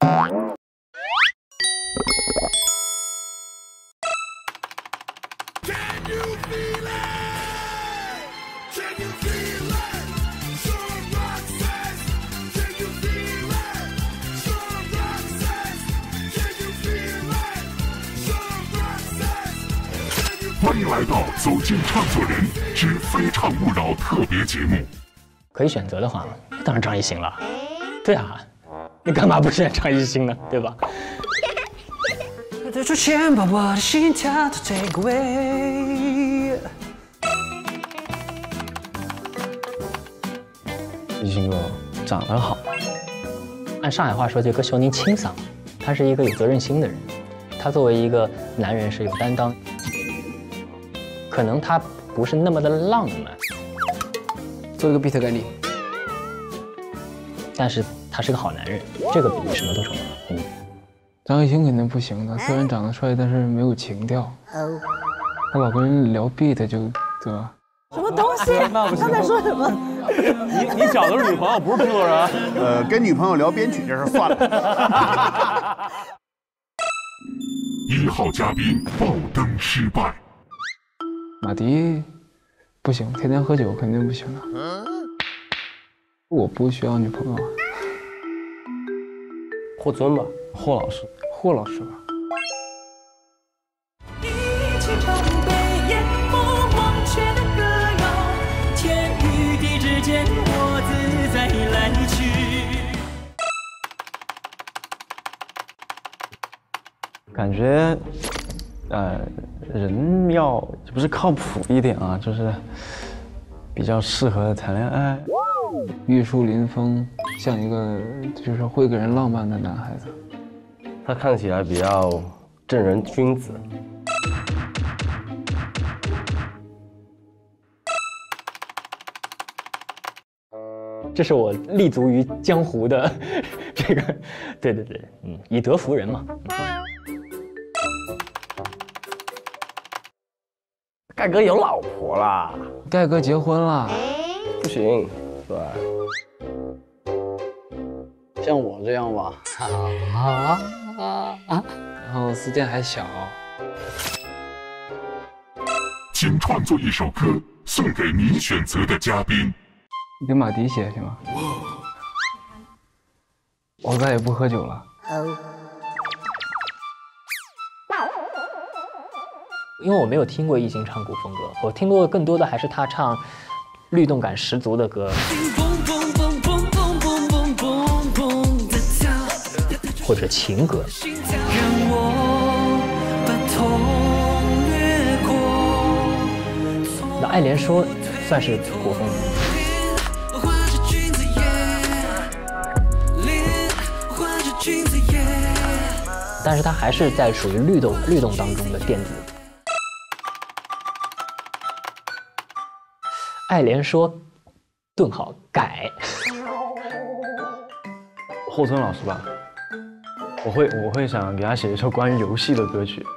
欢迎来到走进创作人之非诚勿扰特别节目。 可以选择的话，当然张艺兴了。对啊，你干嘛不选张艺兴呢？对吧？ 出现把我的心跳都 take away。 艺兴哥长得好， 按上海话说，这歌小宁清爽，他是一个有责任心的人。他作为一个男人是有担当，可能他不是那么的浪漫， 做一个 beat 给你， 但是他是个好男人，这个比什么都重要。 张艺兴肯定不行的，虽然长得帅，但是没有情调。他老跟人聊 beat 就对吧？ 什么东西？刚才说什么？ 你找的是女朋友，不是制作人。 跟女朋友聊编曲这事算了。 1号嘉宾爆灯失败。 马迪不行，天天喝酒肯定不行啊。我不需要女朋友啊。 霍尊吧，霍老师， 霍老师吧。 感觉，人要不是靠谱一点啊，就是比较适合谈恋爱。 玉树临风，像一个就是会给人浪漫的男孩子。 他看起来比较正人君子。 这是我立足于江湖的这个，对，以德服人嘛。 盖哥有老婆啦， 盖哥结婚了， 不行，对。 像我这样吧， 然后思健还小。 请创作一首歌送给你选择的嘉宾。 你给马迪写行吗？我再也不喝酒了。 因为我没有听过艺兴唱古风歌，我听过更多的还是他唱律动感十足的歌，或者情歌。那爱莲说算是古风。但是它还是在属于律动当中的电子。爱莲说：“顿号改。” 霍尊老师吧，我会想给他写一首关于游戏的歌曲。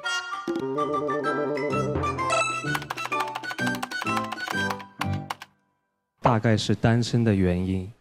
大概是单身的原因。